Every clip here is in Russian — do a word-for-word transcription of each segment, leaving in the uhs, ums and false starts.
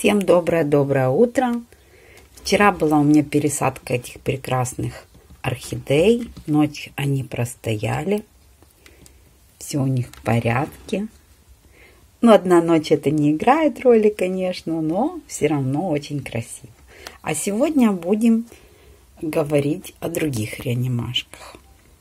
Всем доброе-доброе утро. Вчера была у меня пересадка этих прекрасных орхидей. Ночь они простояли. Все у них в порядке. Ну, одна ночь это не играет роли, конечно, но все равно очень красиво. А сегодня будем говорить о других реанимашках.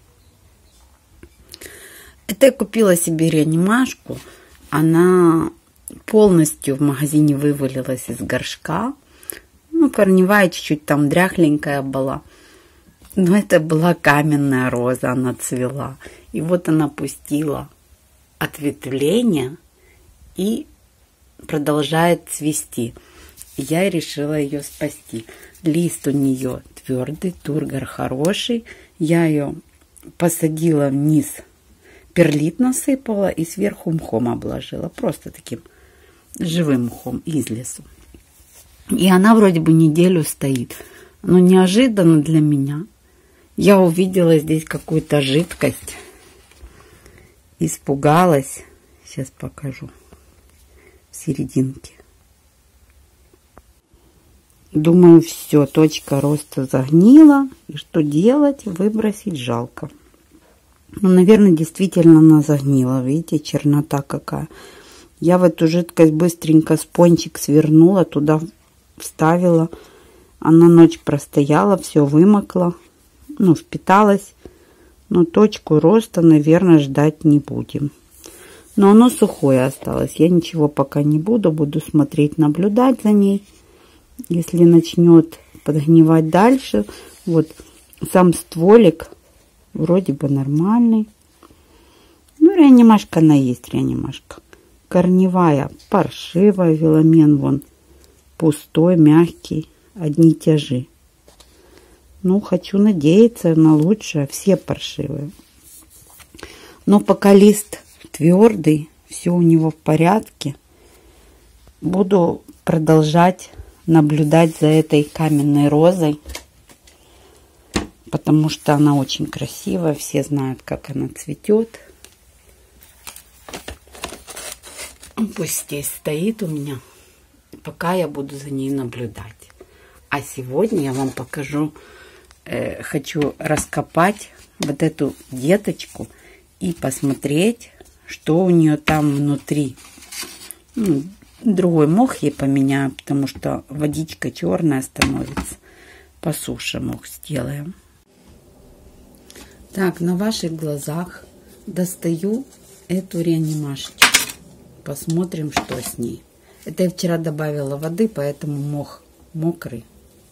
Это я купила себе реанимашку. Она полностью в магазине вывалилась из горшка. Ну, корневая чуть-чуть там дряхленькая была. Но это была каменная роза, она цвела. И вот она пустила ответвление и продолжает цвести. Я решила ее спасти. Лист у нее твердый, тургор хороший. Я ее посадила вниз, перлит насыпала и сверху мхом обложила. Просто таким живым мхом из лесу. И она вроде бы неделю стоит. Но неожиданно для меня я увидела здесь какую-то жидкость. Испугалась. Сейчас покажу. В серединке. Думаю, все, точка роста загнила. И что делать? Выбросить жалко. Ну, наверное, действительно она загнила. Видите, чернота какая. Я в эту жидкость быстренько спончик свернула, туда вставила. Она ночь простояла, все вымокло. Ну, впиталась. Но точку роста, наверное, ждать не будем. Но оно сухое осталось. Я ничего пока не буду. Буду смотреть, наблюдать за ней. Если начнет подгнивать дальше. Вот сам стволик вроде бы нормальный. Ну, реанимашка она есть, реанимашка. Корневая паршивая, веломен вон пустой, мягкий, одни тяжи. Ну, хочу надеяться на лучшее, все паршивые. Но пока лист твердый, все у него в порядке, буду продолжать наблюдать за этой каменной розой, потому что она очень красивая, все знают, как она цветет. Пусть здесь стоит у меня, пока я буду за ней наблюдать. А сегодня я вам покажу, э, хочу раскопать вот эту деточку и посмотреть, что у нее там внутри. Ну, другой мох ей поменяю, потому что водичка черная становится. По суше мох сделаем. Так, на ваших глазах достаю эту реанимашечку. Посмотрим, что с ней. Это я вчера добавила воды, поэтому мох мокрый.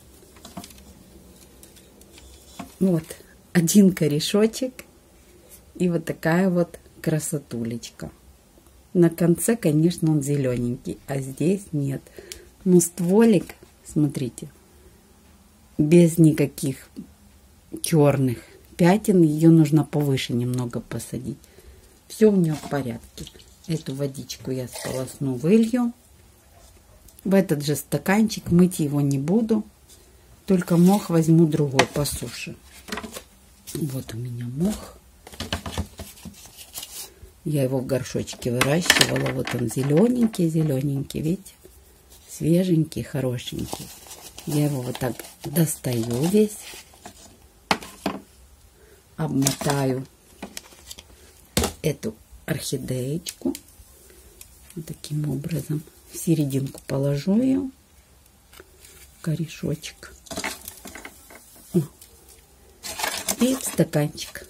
Вот один корешочек и вот такая вот красотулечка. На конце, конечно, он зелененький, а здесь нет. Но стволик, смотрите, без никаких черных пятен. Ее нужно повыше немного посадить. Все у нее в порядке. Эту водичку я сполосну, вылью. В этот же стаканчик, мыть его не буду. Только мох возьму другой по суше. Вот у меня мох. Я его в горшочке выращивала. Вот он зелененький, зелененький, видите? Свеженький, хорошенький. Я его вот так достаю весь. Обмотаю эту орхидеечку. Вот таким образом. В серединку положу ее. Корешочек. И в стаканчик.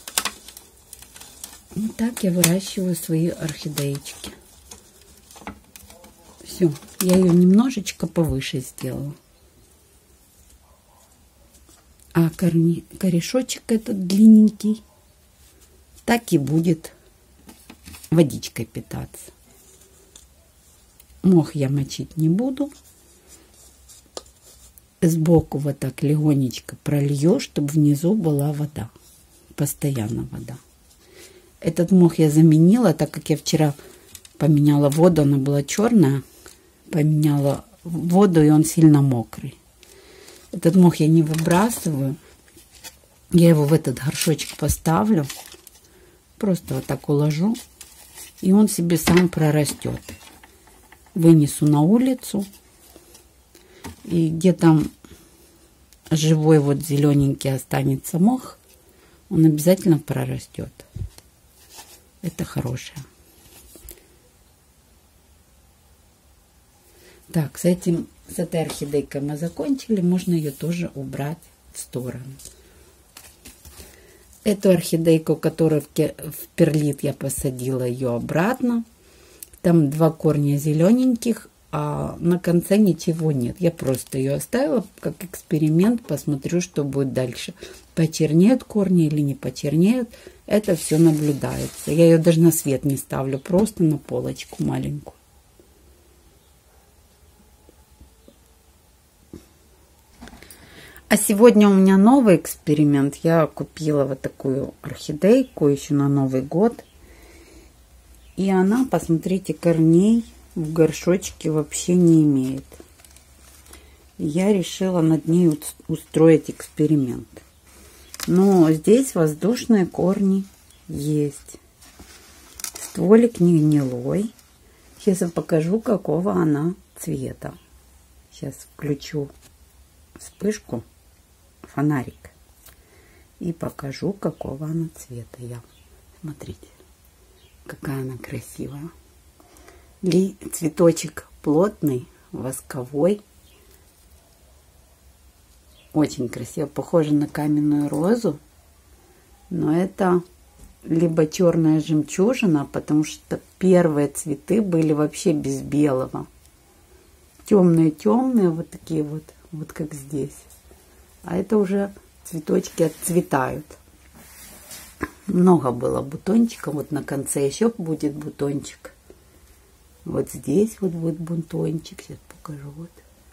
Вот так я выращиваю свои орхидеечки. Все. Я ее немножечко повыше сделала. А корни, корешочек этот длинненький так и будет водичкой питаться. Мох я мочить не буду. Сбоку вот так легонечко пролью, чтобы внизу была вода. Постоянно вода. Этот мох я заменила, так как я вчера поменяла воду, она была черная. Поменяла воду, и он сильно мокрый. Этот мох я не выбрасываю. Я его в этот горшочек поставлю. Просто вот так уложу. И он себе сам прорастет. Вынесу на улицу. И где там живой вот зелененький останется мох, он обязательно прорастет. Это хорошее. Так, с этим, с этой орхидейкой мы закончили. Можно ее тоже убрать в сторону. Эту орхидейку, которая в перлит, я посадила ее обратно. Там два корня зелененьких, а на конце ничего нет. Я просто ее оставила как эксперимент. Посмотрю, что будет дальше. Почернеют корни или не почернеют. Это все наблюдается. Я ее даже на свет не ставлю. Просто на полочку маленькую. А сегодня у меня новый эксперимент. Я купила вот такую орхидейку еще на Новый год. И она, посмотрите, корней в горшочке вообще не имеет. Я решила над ней устроить эксперимент. Но здесь воздушные корни есть. Стволик не гнилой. Сейчас я покажу, какого она цвета. Сейчас включу вспышку, фонарик, и покажу, какого она цвета. Я, смотрите, какая она красивая. Ли, цветочек плотный, восковой, очень красиво, похоже на каменную розу, но это либо черная жемчужина, потому что первые цветы были вообще без белого, темные-темные, вот такие вот, вот как здесь. А это уже цветочки отцветают. Много было бутончиков. Вот на конце еще будет бутончик. Вот здесь вот будет бутончик. Сейчас покажу. Вот.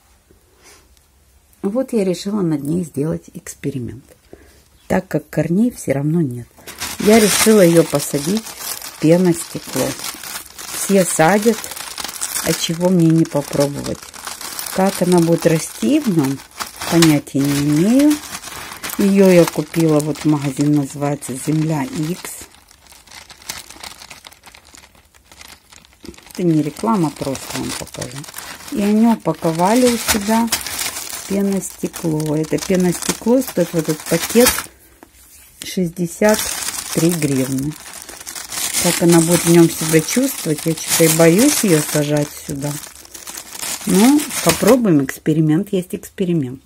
Вот я решила над ней сделать эксперимент. Так как корней все равно нет. Я решила ее посадить в пеностекло. Все садят. А чего мне не попробовать? Как она будет расти в нем, понятия не имею. Ее я купила, вот магазин называется Земля Икс. Это не реклама, просто вам покажу. И они упаковали у себя пеностекло. Это пеностекло стоит, вот этот пакет, шестьдесят три гривны. Как она будет в нем себя чувствовать, я что-то и боюсь ее сажать сюда. Ну, попробуем. Эксперимент есть эксперимент.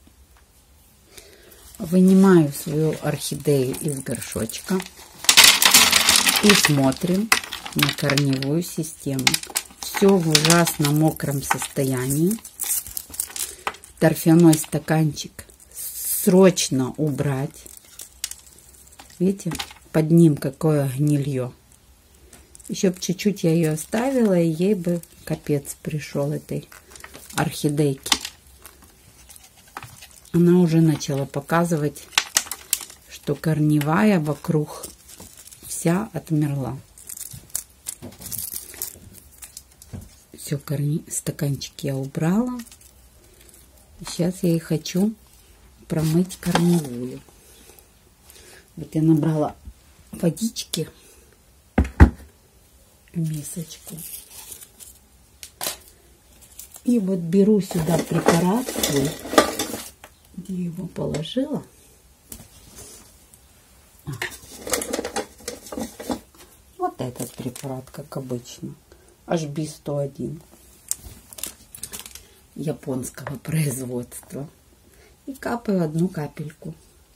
Вынимаю свою орхидею из горшочка и смотрим на корневую систему. Все в ужасно мокром состоянии. Торфяной стаканчик срочно убрать. Видите, под ним какое гнилье. Еще бы чуть-чуть я ее оставила, и ей бы капец пришел, этой орхидейке. Она уже начала показывать, что корневая вокруг вся отмерла. Все, корни... стаканчики я убрала. Сейчас я и хочу промыть корневую. Вот я набрала водички в мисочку. И вот беру сюда препарат свой, где его положила. А. Вот этот препарат, как обычно. эйч би сто один. Японского производства. И капаю одну капельку.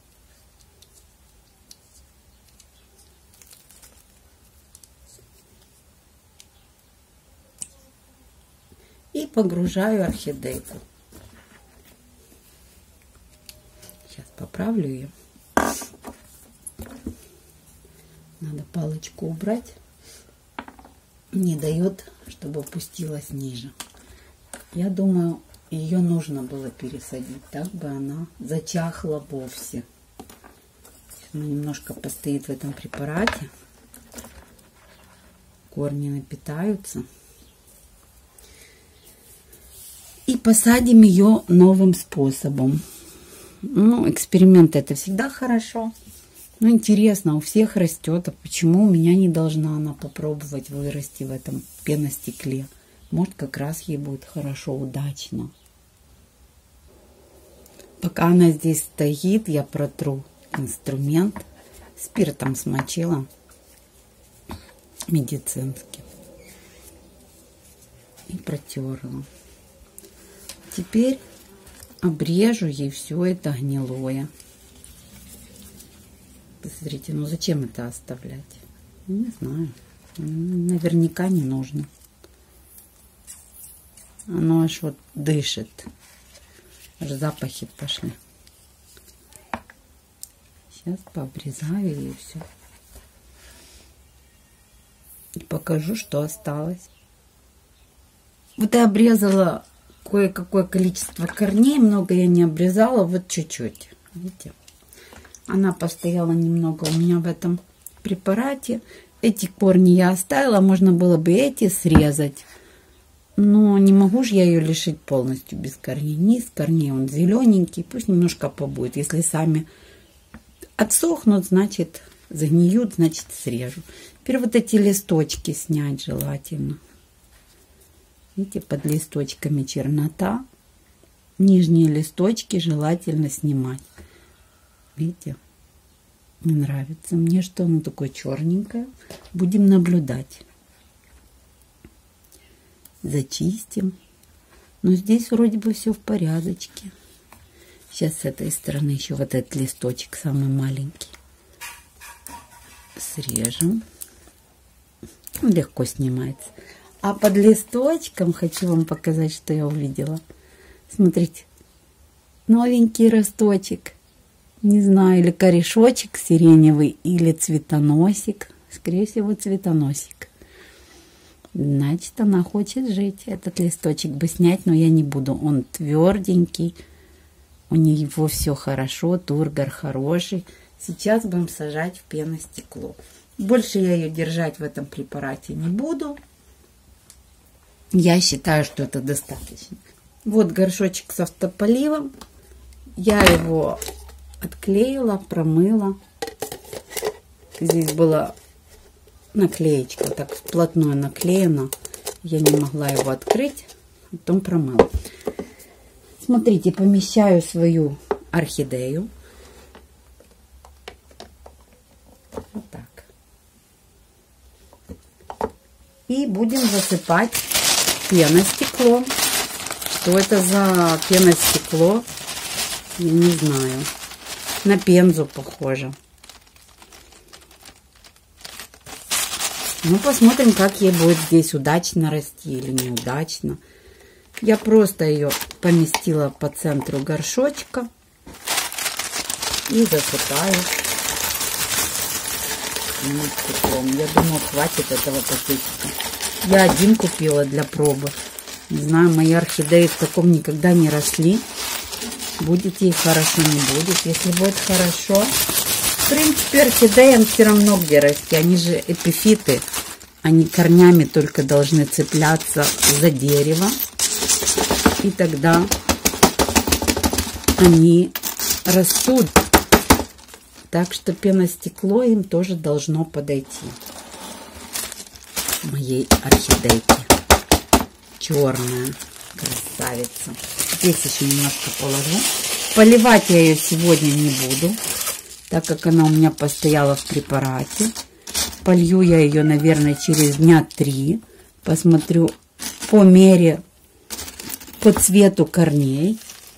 И погружаю орхидейку. Сейчас поправлю ее. Надо палочку убрать. Не дает, чтобы опустилась ниже. Я думаю, ее нужно было пересадить. Так бы она зачахла вовсе. Она немножко постоит в этом препарате. Корни напитаются. И посадим ее новым способом. Ну, эксперимент это всегда хорошо. Но интересно, у всех растет. А почему у меня не должна она попробовать вырасти в этом пеностекле? Может, как раз ей будет хорошо, удачно. Пока она здесь стоит, я протру инструмент. Спиртом смочила медицинский. И протерла. Теперь обрежу ей все это гнилое. Посмотрите, ну зачем это оставлять? Не знаю. Наверняка не нужно. Оно аж вот дышит. Аж запахи пошли. Сейчас пообрезаю и все. И покажу, что осталось. Вот я обрезала кое-какое количество корней. Много я не обрезала. Вот чуть-чуть. Видите? Она постояла немного у меня в этом препарате. Эти корни я оставила. Можно было бы эти срезать. Но не могу же я ее лишить полностью без корней. Низ корней, он зелененький. Пусть немножко побудет. Если сами отсохнут, значит загниют, значит срежу. Теперь вот эти листочки снять желательно. Видите, под листочками чернота. Нижние листочки желательно снимать. Видите? Не нравится мне, что оно такое черненькое. Будем наблюдать. Зачистим. Но здесь вроде бы все в порядочке. Сейчас с этой стороны еще вот этот листочек самый маленький срежем. Легко снимается. А под листочком хочу вам показать, что я увидела. Смотрите. Новенький росточек. Не знаю, или корешочек сиреневый, или цветоносик. Скорее всего, цветоносик. Значит, она хочет жить. Этот листочек бы снять, но я не буду. Он тверденький. У него все хорошо. Тургор хороший. Сейчас будем сажать в пеностекло. Больше я ее держать в этом препарате не буду. Я считаю, что это достаточно. Вот горшочек с автополивом. Я его отклеила, промыла. Здесь была наклеечка, так вплотную наклеена. Я не могла его открыть, потом промыла. Смотрите, помещаю свою орхидею. Вот так. И будем засыпать пеностекло. Что это за пеностекло? Я не знаю. На пензу похоже. Ну, посмотрим, как ей будет здесь удачно расти или неудачно. Я просто ее поместила по центру горшочка и засыпаю стеклом. Я думаю, хватит этого пакетика. Я один купила для пробы. Не знаю, мои орхидеи в таком никогда не росли. Будет ей хорошо, не будет. Если будет хорошо, в принципе, орхидеям все равно где расти. Они же эпифиты. Они корнями только должны цепляться за дерево. И тогда они растут. Так что пеностекло им тоже должно подойти. Моей орхидейке. Черная красавица. Здесь еще немножко положу. Поливать я ее сегодня не буду, так как она у меня постояла в препарате. Полью я ее, наверное, через дня три. Посмотрю по мере, по цвету корней.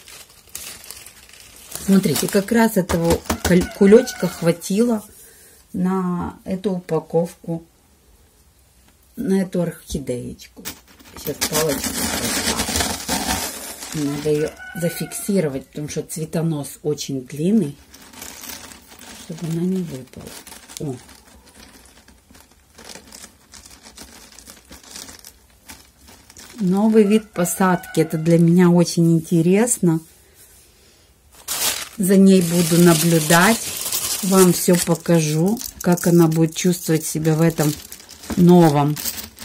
Смотрите, как раз этого кулечка хватило на эту упаковку, на эту орхидеечку. Сейчас палочку поставлю. Надо ее зафиксировать, потому что цветонос очень длинный, чтобы она не выпала. О. Новый вид посадки. Это для меня очень интересно. За ней буду наблюдать. Вам все покажу, как она будет чувствовать себя в этом новом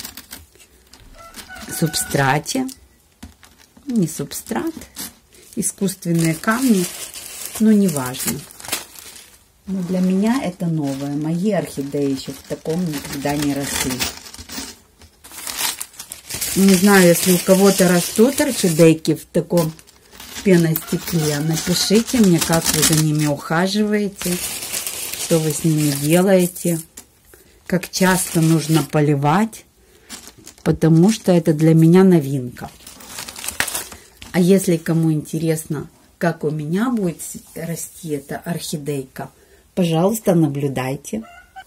субстрате. Не субстрат, искусственные камни, но не важно. Но для меня это новое. Мои орхидеи еще в таком никогда не росли. Не знаю, если у кого-то растут орхидейки в таком пеностекле. Напишите мне, как вы за ними ухаживаете, что вы с ними делаете, как часто нужно поливать, потому что это для меня новинка. А если кому интересно, как у меня будет расти эта орхидейка, пожалуйста, наблюдайте.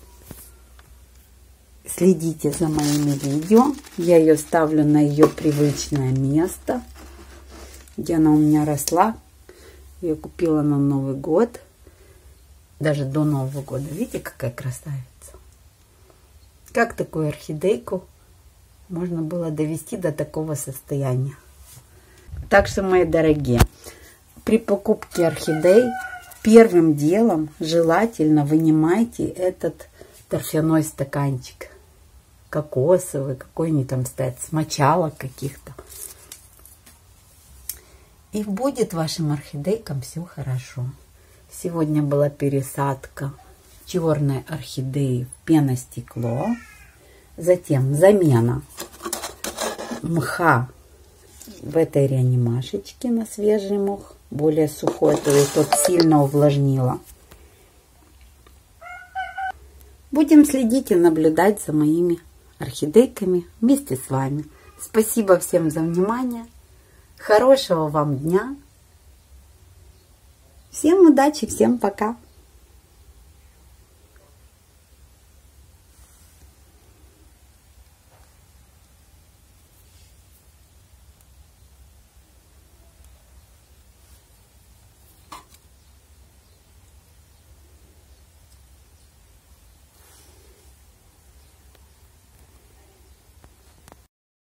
Следите за моими видео. Я ее ставлю на ее привычное место, где она у меня росла. Я купила на Новый год. Даже до Нового года. Видите, какая красавица. Как такую орхидейку можно было довести до такого состояния. Так что, мои дорогие, при покупке орхидей первым делом желательно вынимайте этот торфяной стаканчик. Кокосовый, какой они там стоят, с мочалок каких-то. И будет вашим орхидейкам все хорошо. Сегодня была пересадка черной орхидеи в пеностекло. Затем замена мха в этой реанимашечке на свежий мох. Более сухой, то есть тот сильно увлажнила. Будем следить и наблюдать за моими орхидейками вместе с вами. Спасибо всем за внимание. Хорошего вам дня. Всем удачи, всем пока.